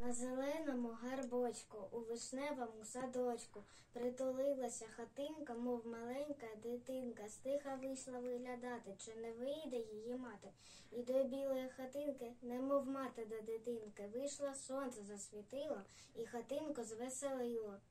На зеленому гарбочку, у вишневому садочку, притулилася хатинка, мов маленька дитинка. Стиха вийшла виглядати, чи не вийде її мати. І до білої хатинки, немов мати до дитинки, вийшло сонце, засвітило, і хатинку звеселило.